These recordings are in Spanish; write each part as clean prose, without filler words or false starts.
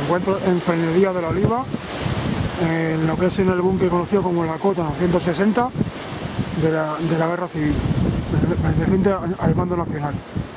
encuentro en Frenería de la Oliva, en lo que es en el búnker conocido como la Cota 960 de la Guerra Civil, perteneciente al Mando Nacional.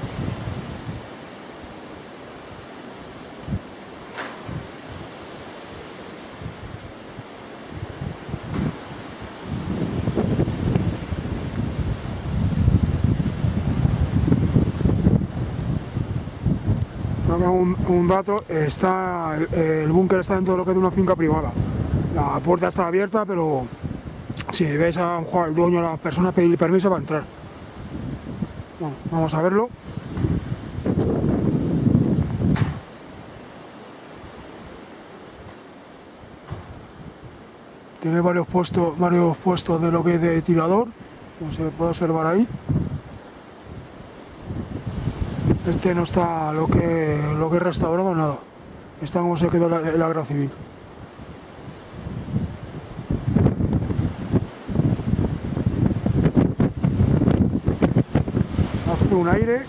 Un dato, el búnker está dentro de lo que es de una finca privada. La puerta está abierta, pero si ves a un al dueño o a la persona pedir permiso para entrar. Bueno, vamos a verlo. Tiene varios puestos de lo que es de tirador, como se puede observar ahí. Este no está lo que es restaurado, nada. Está como se quedó la Guerra Civil. Hace un aire.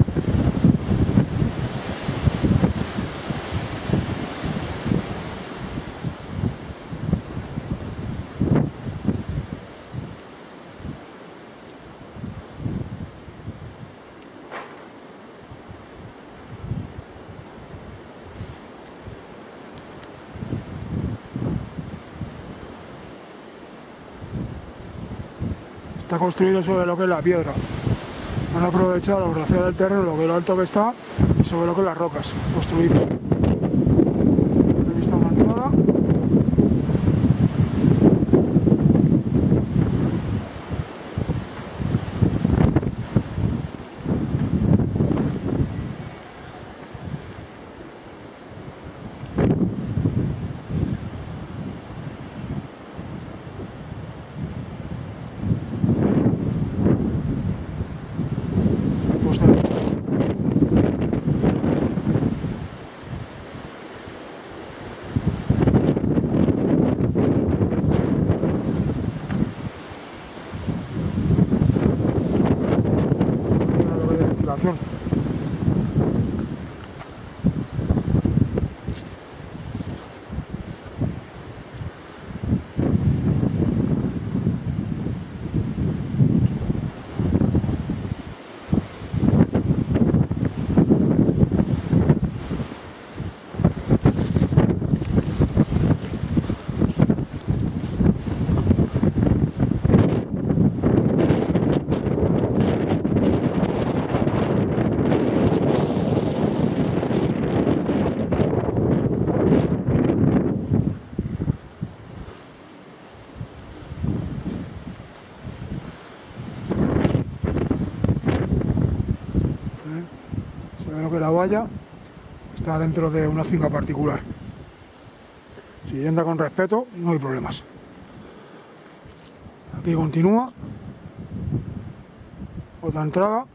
Está construido sobre lo que es la piedra. Han aprovechado la orografía del terreno, lo que es lo alto que está, y sobre lo que es las rocas, construido. Aquí está una entrada. Que la valla está dentro de una finca particular. Si anda con respeto, no hay problemas. Aquí continúa otra entrada.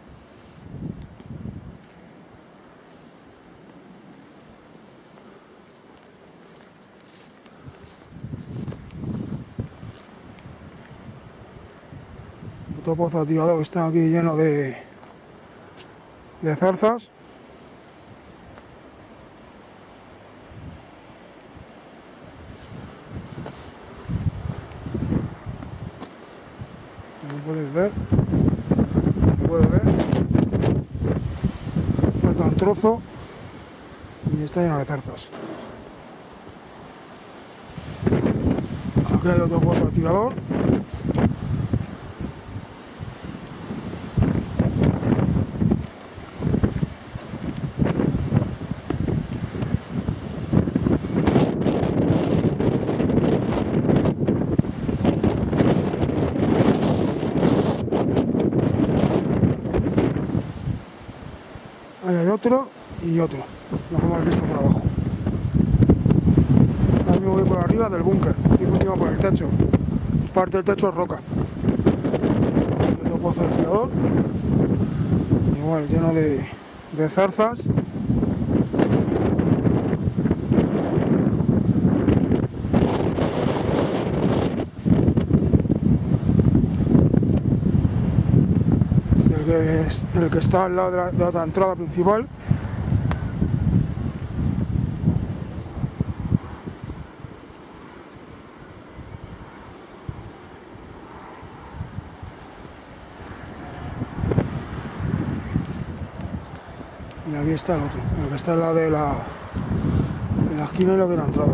Otro pozo activador que está aquí lleno de zarzas. Como puedes ver, falta un trozo y está lleno de zarzas. Aquí hay otro pozo activador. Ahí hay otro y otro, lo que hemos visto por abajo. Ahora mismo voy por arriba del búnker, y continúo por el techo. Parte del techo es roca. Otro pozo de tirador, igual lleno de zarzas. El que está al lado de la otra entrada principal. Y aquí está el otro, el que está en la de la esquina y lo que la entrada.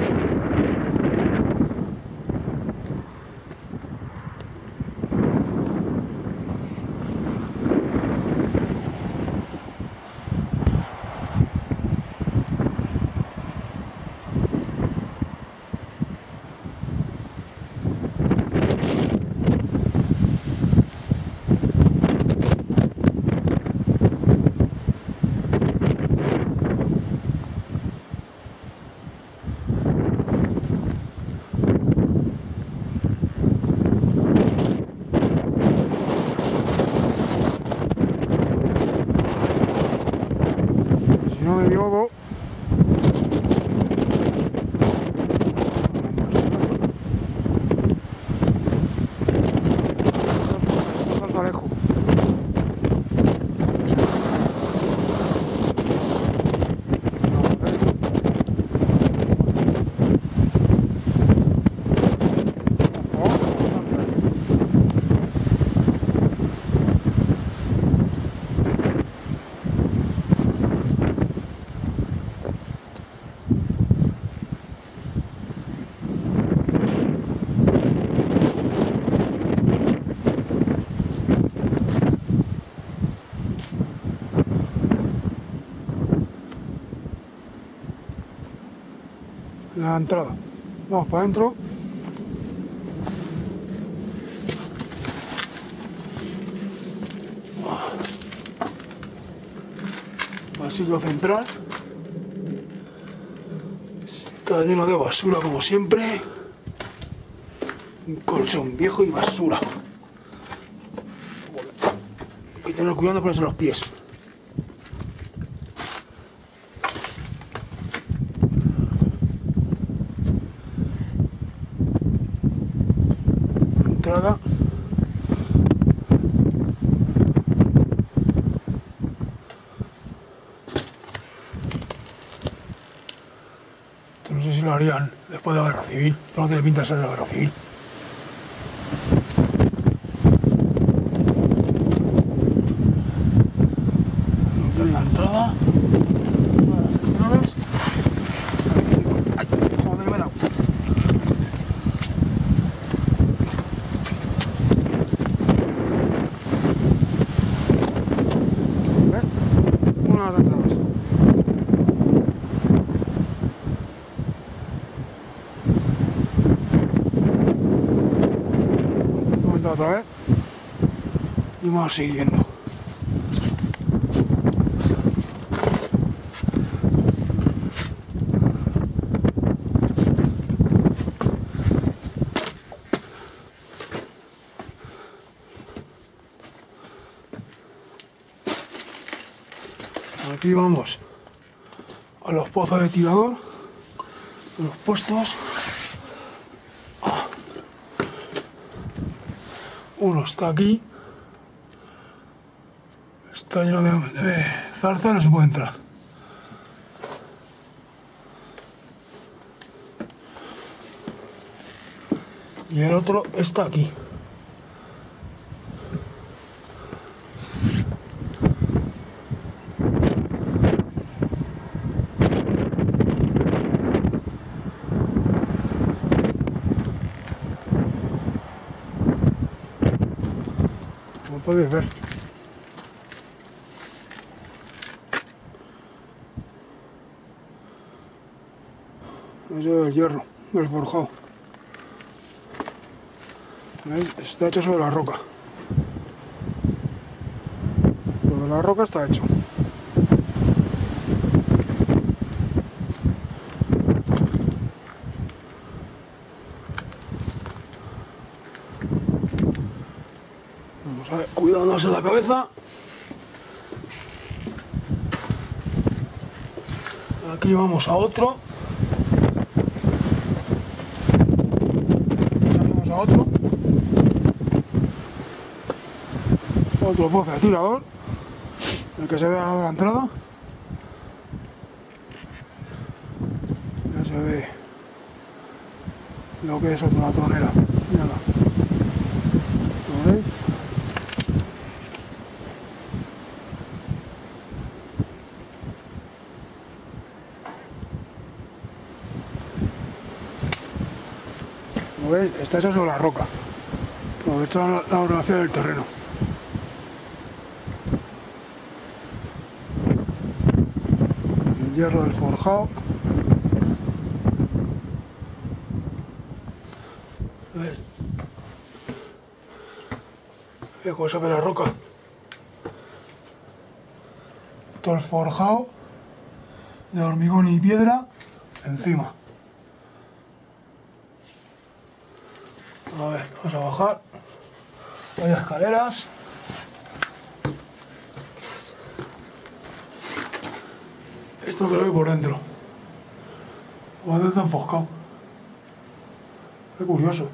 Si no me equivoco, Alejo. La entrada. Vamos para adentro. Pasillo central. Está lleno de basura como siempre. Un colchón viejo y basura. Hay que tener cuidado de ponerse los pies. Entrada. Esto no sé si lo harían después de la guerra civil. Esto no tiene pinta de ser de la guerra civil. Esta es la entrada. Una de las entradas. Ay, joder, verá. Una de las entradas. Otra vez y vamos a seguir viendo. Aquí vamos a los pozos de tirador, los puestos. Uno está aquí, está lleno de zarza, no se puede entrar. Y el otro está aquí. Como podéis ver. Ese es el hierro del forjado. ¿Veis? Está hecho sobre la roca. Sobre la roca está hecho. Vamos a ver, cuidándonos en la cabeza. Aquí vamos a otro. Salimos a otro. Otro pozo de tirador. El que se ve al lado de la entrada. Ya se ve lo que es otra tronera. Mírala. ¿Lo veis? Como veis, está hecho sobre la roca. Aprovechando la orografía del terreno. El hierro del forjado. ¿Ves? Mira cómo se ve la roca. Todo el forjado de hormigón y piedra encima. A ver, vamos a bajar. Hay escaleras. Esto creo que por dentro. Por dentro enfoscado. Qué curioso.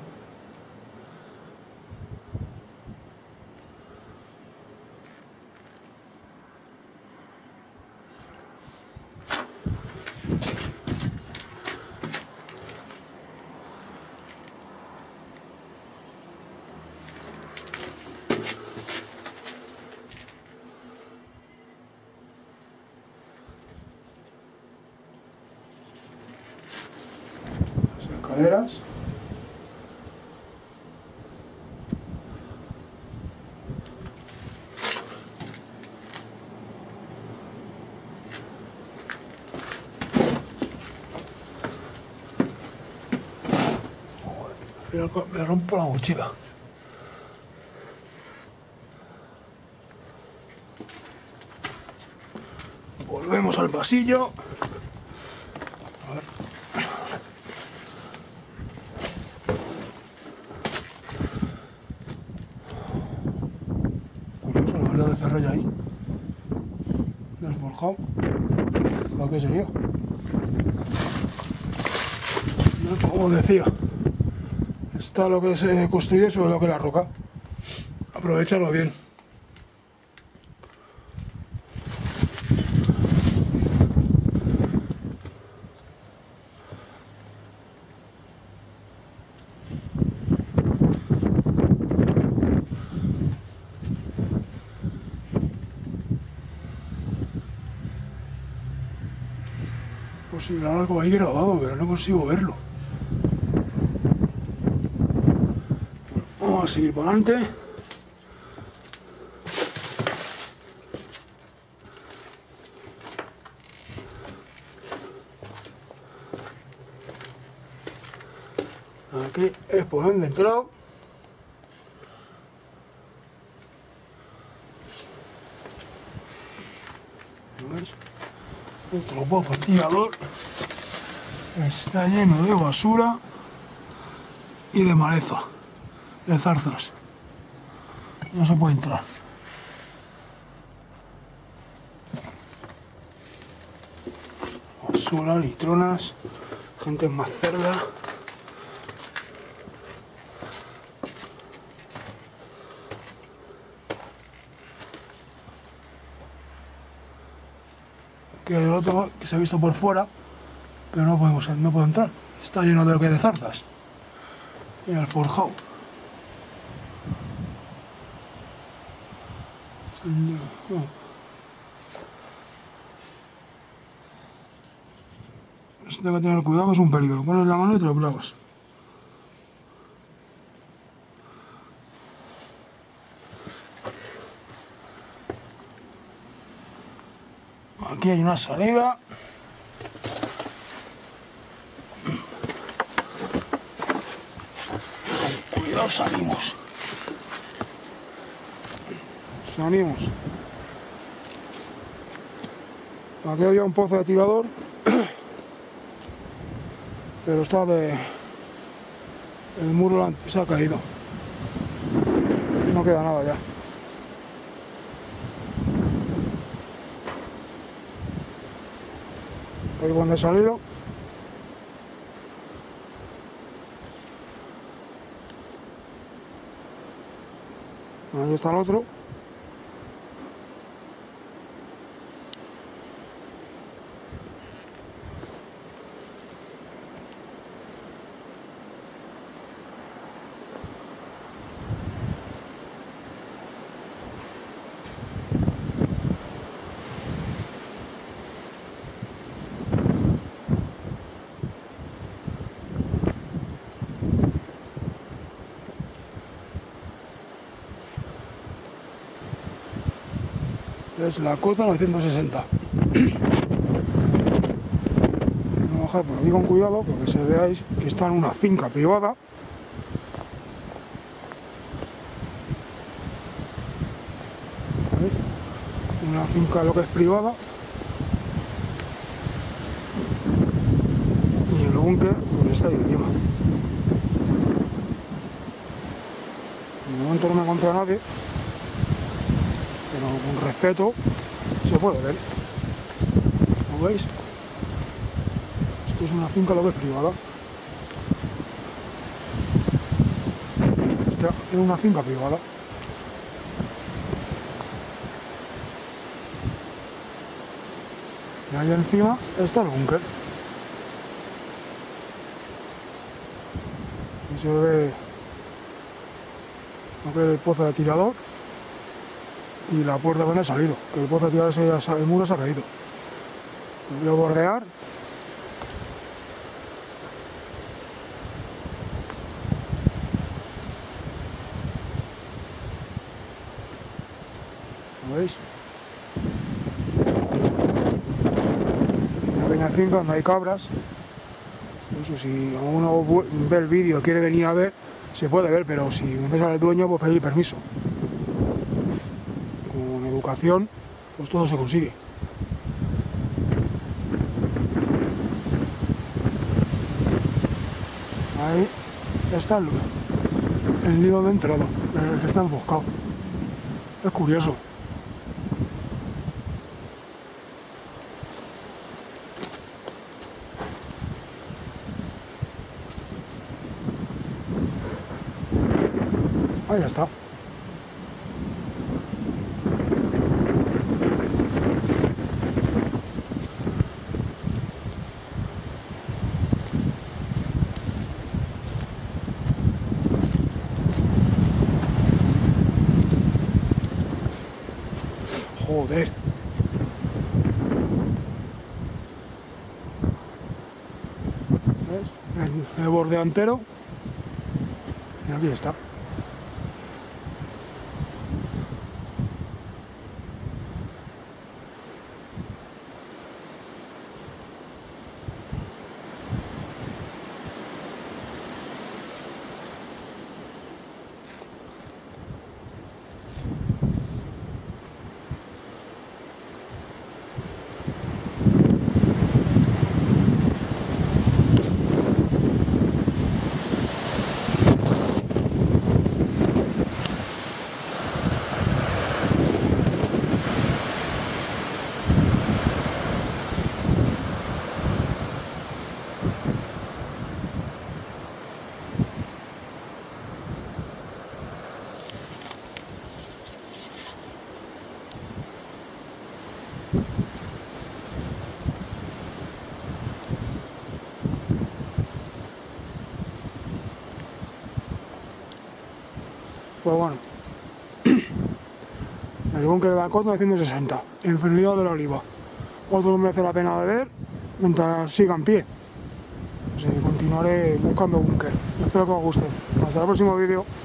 Escaleras. Me rompo la mochila. Volvemos al pasillo. A ver. Curioso la verdad de Ferralla ahí. Del forjado. ¿Para qué sería? No, como decía. Está lo que se construye sobre lo que es la roca. Aprovecharlo bien. Pues si habrá algo ahí grabado, pero no consigo verlo. Vamos a seguir para adelante. Aquí es por donde he entrado. Otro pozo tirador. Está lleno de basura y de maleza, de zarzas. No se puede entrar. Basura, litronas, gente más cerda. Que el otro que se ha visto por fuera, pero no puedo entrar. Está lleno de lo que de zarzas. Y el forjado. No. Esto hay que tener cuidado, que es un peligro. Pones la mano y te lo clavas. Aquí hay una salida. Con cuidado salimos. Salimos. Aquí había un pozo de tirador, pero está de... el muro se ha caído. No queda nada ya. Ahí cuando he salido. Ahí está el otro. Es la cota 960. Voy a bajar por aquí con cuidado porque se veáis que está en una finca privada. ¿Veis? Una finca lo que es privada. Y el búnker pues está ahí encima. De momento no me encontré a nadie, pero con respeto se puede ver. ¿Lo veis? Esto es una finca lo que es privada. Esta es una finca privada. Y ahí encima está el búnker. Y se ve lo que es el pozo de tirador y la puerta donde ha salido, que el pozo de tirador, el muro se ha caído. Lo voy a bordear. ¿Lo veis? Una pequeña finca donde hay cabras. Eso, si uno ve el vídeo y quiere venir a ver, se puede ver, pero si no sale el dueño, pues pedir permiso. Con educación, pues todo se consigue. Ahí está el nido de entrada, el que está enfoscado. Es curioso. Ahí ya está. Joder. ¿Ves? El borde entero. Y aquí está. Pues bueno, el búnker de la cota 960, Infinidad de la Oliva. Otro que merece la pena de ver mientras siga en pie. Así que continuaré buscando búnker. Espero que os guste. Hasta el próximo vídeo.